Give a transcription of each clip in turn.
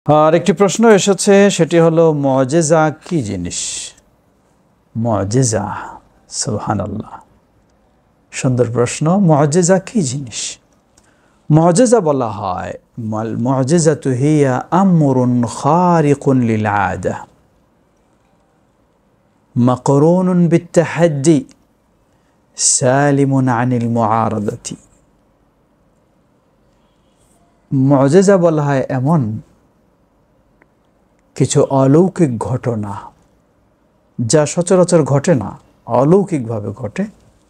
আর একটি প্রশ্ন এসেছে, সেটি হলো মুআজিজা কি জিনিস? মুআজিজা, সুবহানাল্লাহ, সুন্দর প্রশ্ন। মুআজিজা কি জিনিস? মুআজিজা বলা হয়, মাল মুআজিজাতু হিয়া আমরুন খারিকুন লিল আদা মাকরুনুন বিত্তাহাদ্দি সালিমুন আনিল মুআরাদাতি। মুআজিজা বলা হয় এমন কিছু অলৌকিক ঘটনা যা সচরাচর ঘটে না, অলৌকিকভাবে ঘটে।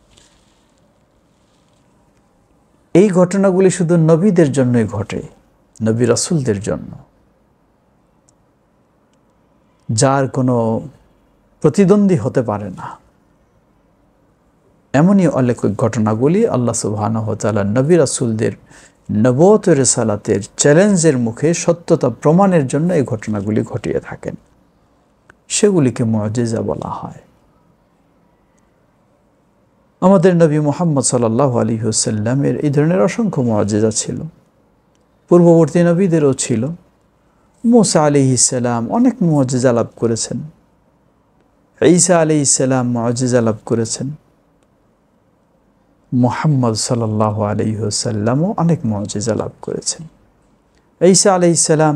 এই ঘটনাগুলি শুধু নবীদের জন্যই ঘটে, নবী রাসূলদের জন্য, যার কোনো প্রতিদ্বন্দ্বী হতে পারে না। এমনই অলৌকিক ঘটনাগুলি আল্লাহ সুবহানাহু ওয়া তাআলা নবী রাসূলদের নবুয়ত ও রিসালাতের চ্যালেঞ্জের মুখে সত্যতা প্রমাণের জন্য এই ঘটনাগুলি ঘটিয়ে থাকেন। সেগুলিকে মুআজিজা বলা হয়। আমাদের নবী মুহাম্মদ সাল্লাল্লাহু আলাইহি ওয়াসাল্লামের এই ধরনের অসংখ্য মুআজিজা ছিল, পূর্ববর্তী নবীদেরও ছিল। মূসা আলাইহিস সালাম অনেক মুআজিজা লাভ করেছেন, ঈসা আলাইহিস সালাম মুআজিজা লাভ করেছেন, মুহাম্মদ সাল্লাল্লাহু আলাইহি ওয়াসাল্লামও অনেক মুআজিজা লাভ করেছেন। ঈসা আলাইহিস সালাম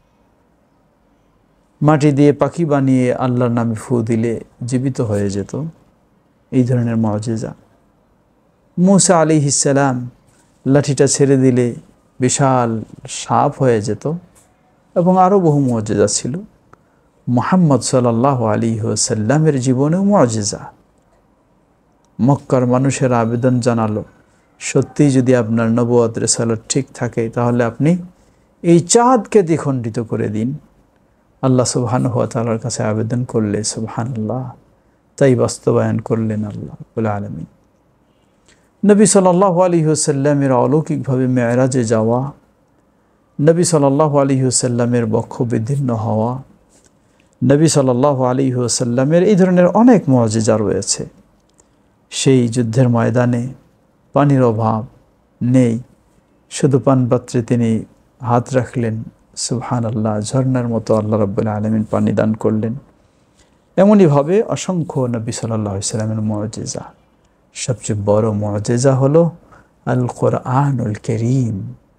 মাটি দিয়ে পাখি বানিয়ে আল্লাহর নামে ফু দিলে জীবিত হয়ে যেত, এই ধরনের মুআজিজা। মূসা আলাইহিস সালাম লাঠিটা ছেড়ে দিলে বিশাল সাপ হয়ে যেত, এবং আরও বহু মুআজিজা ছিল। মুহাম্মদ সাল্লাল্লাহু আলাইহি ওয়াসাল্লামের জীবনেও মুআজিজা। মক্কার মানুষের আবেদন জানালো, সত্যিই যদি আপনার নবুয়ত রিসালাত ঠিক থাকে তাহলে আপনি এই চাঁদকে দ্বিখণ্ডিত করে দিন। আল্লাহ সুবহানাহু ওয়া তাআলার কাছে আবেদন করলে সুবহানাল্লাহ তাই বাস্তবায়ন করলেন আল্লাহ রাব্বুল আলামিন। নবী সাল্লাল্লাহু আলাইহি ওয়াসাল্লামের অলৌকিকভাবে মেরাজে যাওয়া, নবী সাল্লাল্লাহু আলাইহি ওয়াসাল্লামের বক্ষ বিদীর্ণ হওয়া, নবী সাল্লাল্লাহু আলাইহি ওয়াসাল্লামের এই ধরনের অনেক মুআজিজা রয়েছে। সেই যুদ্ধের ময়দানে পানির অভাব নেই, শুধু পানপাত্রে তিনি হাত রাখলেন, সুবহানাল্লাহ, ঝর্ণার মতো আল্লাহ রাব্বুল আলামিন পানি দান করলেন। এমনইভাবে অসংখ্য নবী সাল্লাল্লাহু আলাইহি ওয়াসাল্লামের মুআজিজা। সবচেয়ে বড় মুআজিজা হলো আল কোরআনুল কারীম,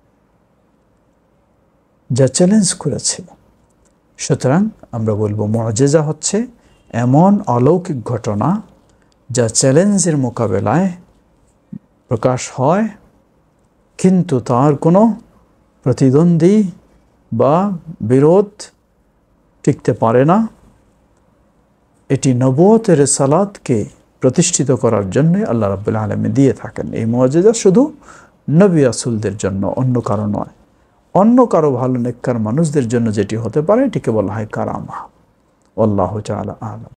যা চ্যালেঞ্জ করেছে। সুতরাং আমরা বলবো মুআজিজা হচ্ছে এমন অলৌকিক ঘটনা যা চ্যালেঞ্জের মোকাবেলায় প্রকাশ হয়, কিন্তু তার কোনো প্রতিদ্বন্দ্বী বা বিরোধ টিকতে পারে না। এটি নবুয়ত রিসালাতকে প্রতিষ্ঠিত করার জন্যই আল্লাহ রাব্বুল আলামিন দিয়ে থাকেন। এই মুআজিজা শুধু নবী রাসূলদের জন্য, অন্য কারো নয়। অন্য কারো ভালো নেককার মানুষদের জন্য যেটি হতে পারে এটিকে বলা হয় কারামা। আল্লাহু তাআলা আ'লাম।